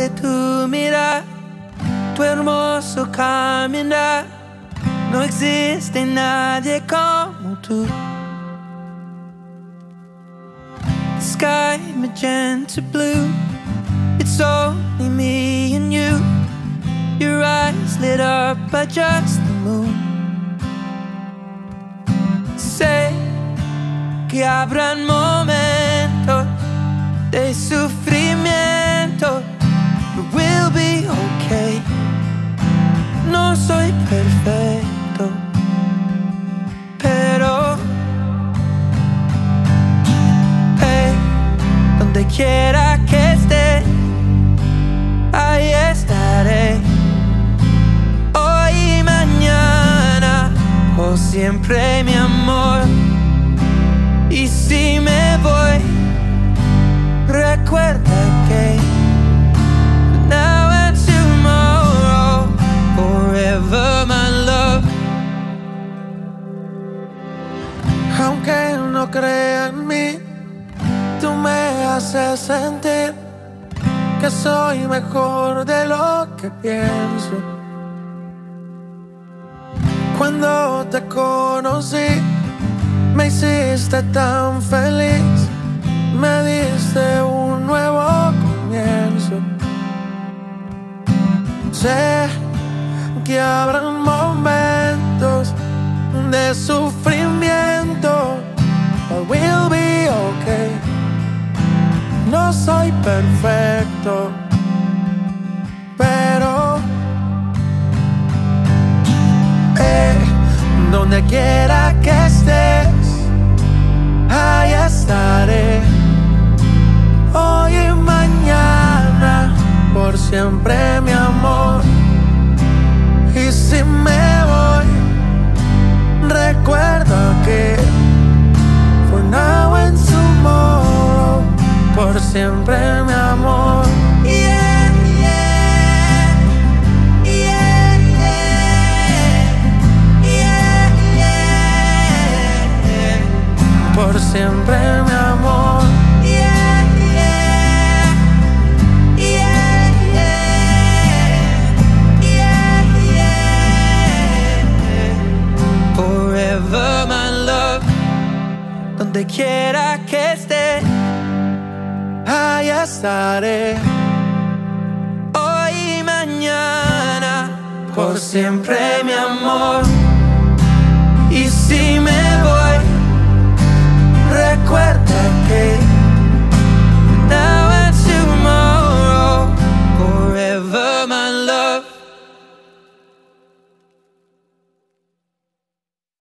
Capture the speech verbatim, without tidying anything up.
de tu mirar, tu hermoso caminar. No existe nadie como tú. Sky magenta blue, it's only me and you. Your eyes lit up by just the moon. Sé que habrán momentos de sufrimiento, but we'll be okay. No soy perfecto, pero hey, donde quiera que esté, ahí estaré. Hoy y mañana, por siempre, mi amor. Y si me voy, recuerda que now and tomorrow, forever my love. Aunque no crea en mí, tú me haces sentir que soy mejor de lo que pienso. Cuando te conocí, me hiciste tan feliz, me diste un nuevo comienzo. Sé que habrán momentos de sufrimiento, but we'll be okay. No soy perfecto, pero eh, donde quiera que estés, ahí estaré. Hoy y mañana, por siempre, mi amor. Y si me voy, recuerda que for now and tomorrow, por siempre, mi amor. Yeah, yeah, yeah, yeah, yeah, yeah. Por siempre, mi amor. Yeah, yeah, yeah, yeah, yeah, yeah. Forever my love. Donde quiera que esté, Ahí estaré. hoy y mañana, por siempre, mi amor. Y si me voy, recuerda que now and tomorrow, forever my love.